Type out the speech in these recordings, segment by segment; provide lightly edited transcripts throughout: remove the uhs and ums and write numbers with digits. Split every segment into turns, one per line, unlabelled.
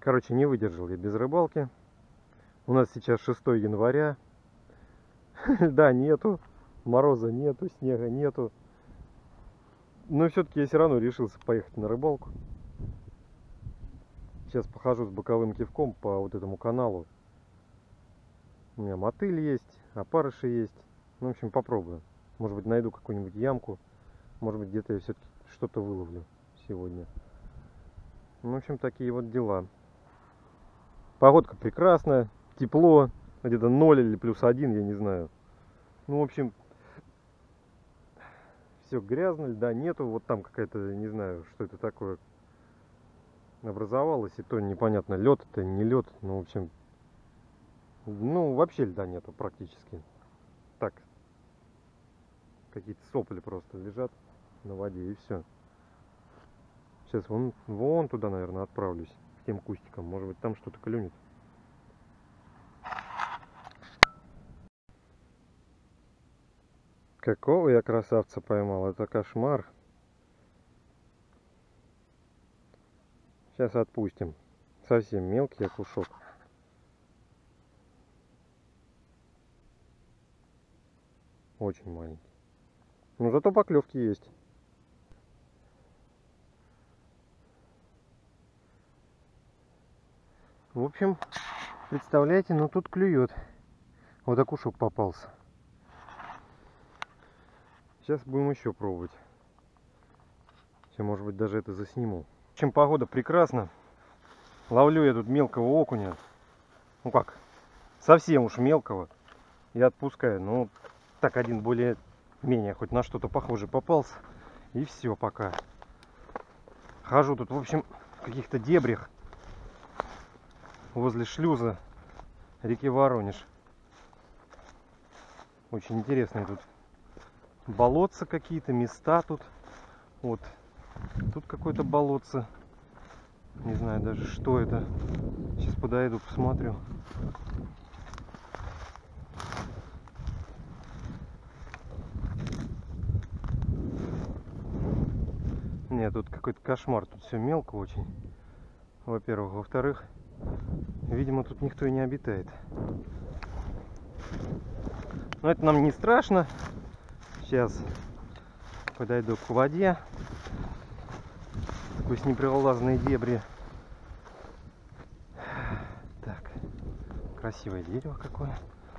Короче, не выдержал я без рыбалки. У нас сейчас 6 января. Льда нету, мороза нету, снега нету. Но все-таки я все равно решился поехать на рыбалку. Сейчас похожу с боковым кивком по вот этому каналу. У меня мотыль есть, опарыши есть. Ну, в общем, попробую. Может быть, найду какую-нибудь ямку. Может быть, где-то я все-таки что-то выловлю сегодня. Ну, в общем, такие вот дела. Погодка прекрасная, тепло. Где-то 0 или +1, я не знаю. Ну, в общем, все грязно, льда нету. Вот там какая-то, не знаю, что это такое образовалось. И то непонятно, лед это, не лед. Ну, в общем, ну, вообще льда нету практически. Так, какие-то сопли просто лежат на воде, и все. Сейчас вон туда, наверное, отправлюсь, к тем кустикам. Может быть, там что-то клюнет. Какого я красавца поймал, это кошмар. Сейчас отпустим. Совсем мелкий окушок. Очень маленький. Но зато поклевки есть. В общем, представляете, ну тут клюет. Вот окушок попался. Сейчас будем еще пробовать. Сейчас, может быть, даже это засниму. В общем, погода прекрасна. Ловлю я тут мелкого окуня. Ну как, совсем уж мелкого. И отпускаю. Ну, так один более-менее хоть на что-то похоже попался. И все пока. Хожу тут, в общем, в каких-то дебрях. Возле шлюза реки Воронеж. Очень интересные тут болотца какие-то, места тут. Вот. Тут какое-то болотце. Не знаю даже, что это. Сейчас подойду, посмотрю. Нет, тут какой-то кошмар. Тут все мелко очень. Во-первых. Во-вторых, видимо, тут никто и не обитает. Но это нам не страшно. Сейчас подойду к воде. Сквозь непролазные дебри. Так. Красивое дерево какое.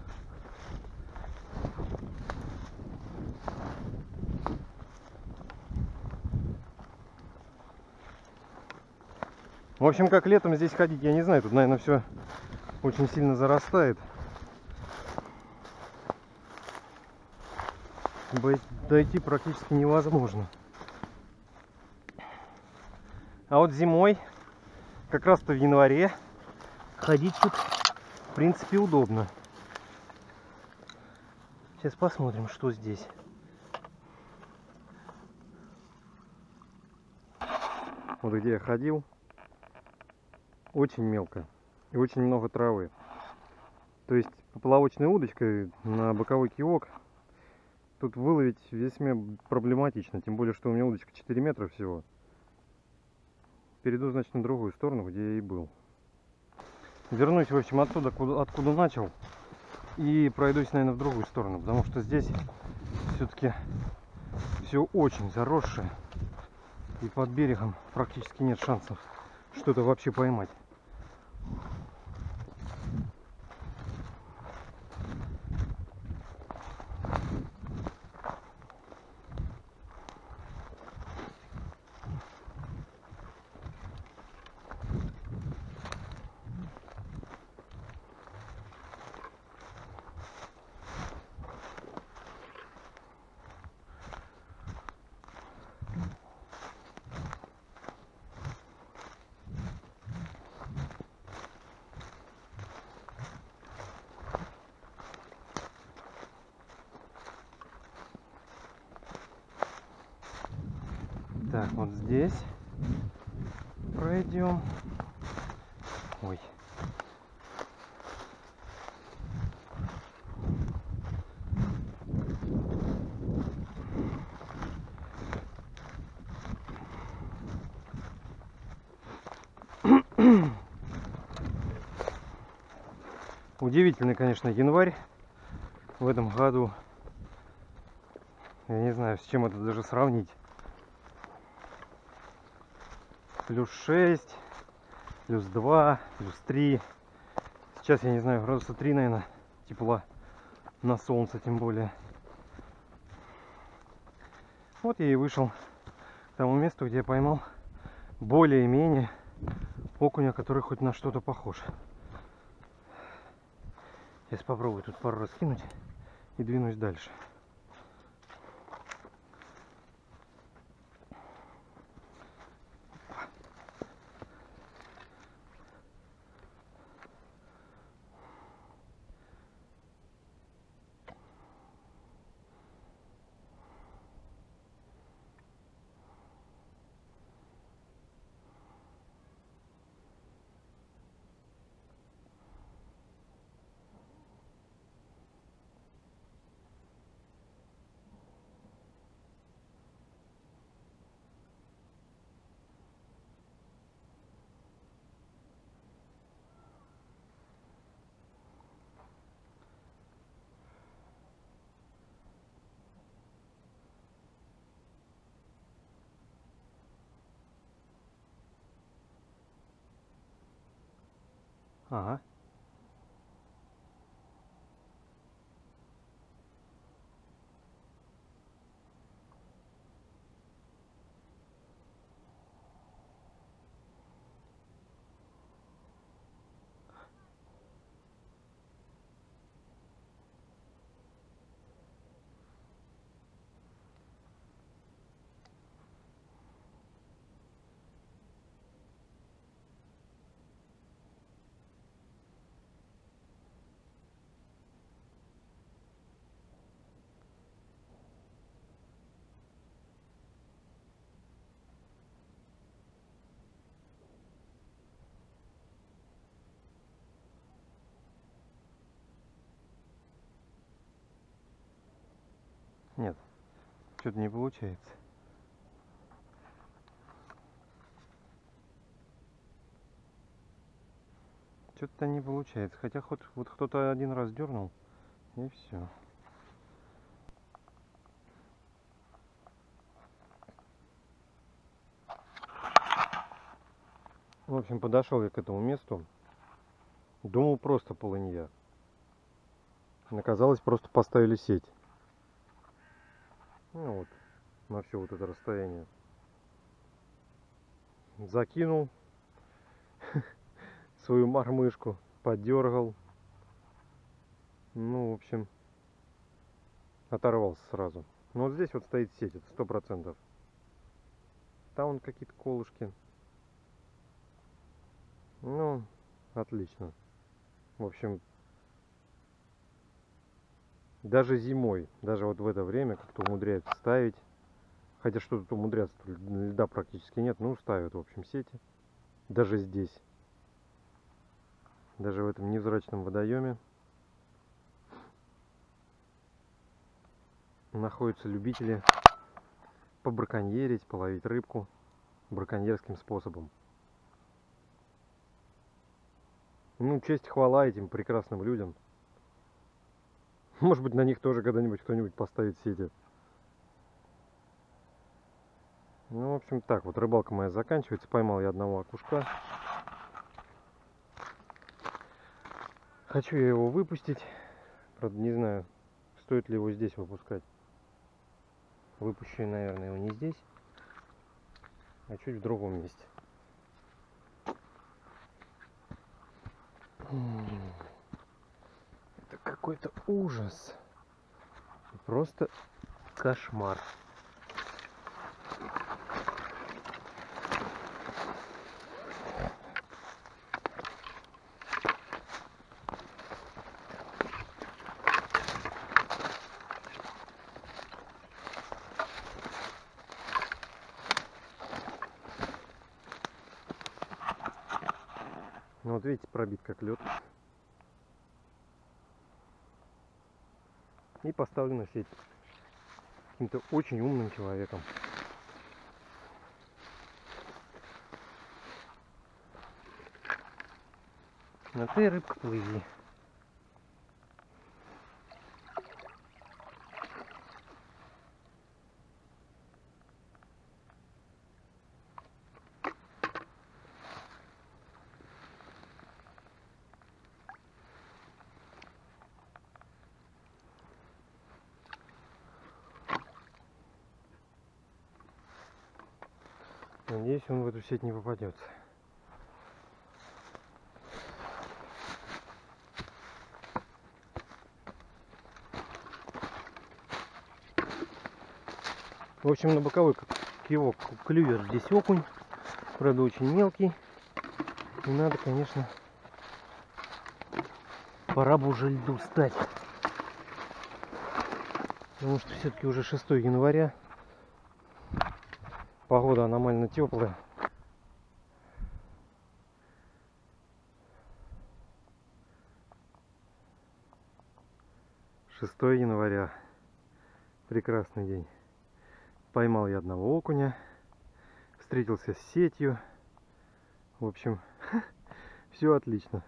В общем, как летом здесь ходить, я не знаю. Тут, наверное, все очень сильно зарастает. Дойти практически невозможно. А вот зимой, как раз-то в январе, ходить тут, в принципе, удобно. Сейчас посмотрим, что здесь. Вот где я ходил. Очень мелко. И очень много травы. То есть поплавочной удочкой на боковой кивок тут выловить весьма проблематично. Тем более, что у меня удочка 4 метра всего. Перейду, значит, на другую сторону, где я и был. Вернусь, в общем, оттуда, откуда начал. И пройдусь, наверное, в другую сторону. Потому что здесь все-таки все очень заросшее. И под берегом практически нет шансов что-то вообще поймать. Так, вот здесь пройдем. Ой. Удивительный, конечно, январь в этом году. Я не знаю, с чем это даже сравнить. +6, +2, +3. Сейчас, я не знаю, градуса 3, наверное, тепла на солнце, тем более. Вот я и вышел к тому месту, где я поймал более-менее окуня, который хоть на что-то похож. Сейчас попробую тут пару раз кинуть и двинусь дальше. Ага. Нет, что-то не получается. Что-то не получается. Хотя хоть вот кто-то один раз дернул, и все. В общем, подошел я к этому месту. Думал, просто полынья. Оказалось, просто поставили сеть. Ну вот, на все вот это расстояние. Закинул свою мормышку, подергал. Ну, в общем, оторвался сразу. Но вот здесь вот стоит сеть, это 100%. Там вон какие-то колышки. Ну, отлично. В общем, даже зимой, даже вот в это время как-то умудряются ставить. Хотя что тут умудряться, льда практически нет, ну ставят, в общем, сети. Даже здесь. Даже в этом невзрачном водоеме находятся любители побраконьерить, половить рыбку браконьерским способом. Ну, честь и хвала этим прекрасным людям. Может быть, на них тоже когда-нибудь кто-нибудь поставит сети. Ну, в общем, так вот, рыбалка моя заканчивается. Поймал я одного окушка. Хочу я его выпустить. Правда, не знаю, стоит ли его здесь выпускать. Выпущу я, наверное, его не здесь, а чуть в другом месте. Это какой-то ужас. Просто кошмар. Ну вот видите, пробит как лед. И поставлена сеть каким-то очень умным человеком. На ты, рыбка, плыви. Надеюсь, он в эту сеть не попадется. В общем, на боковой кивок клюет здесь окунь. Правда, очень мелкий. И надо, конечно, пора бы уже льду стать. Потому что все-таки уже 6 января. Погода аномально теплая. Шестое января. Прекрасный день. Поймал я одного окуня. Встретился с сетью. В общем, все отлично.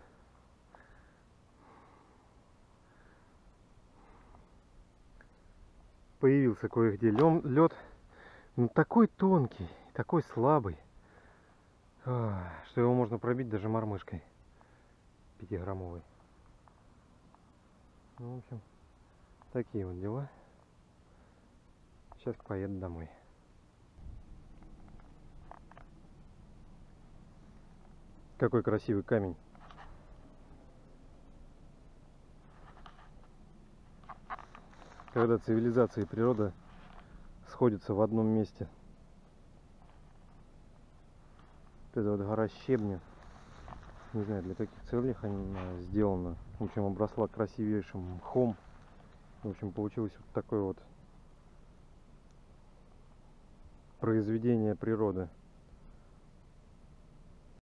Появился кое-где лед. Но такой тонкий, такой слабый, что его можно пробить даже мормышкой 5-граммовой. Ну, в общем, такие вот дела. Сейчас поеду домой. Какой красивый камень. Когда цивилизация и природа сходятся в одном месте. Вот эта вот гора щебня. Не знаю, для каких целей она сделана. В общем, обросла красивейшим мхом. В общем, получилось вот такое вот произведение природы.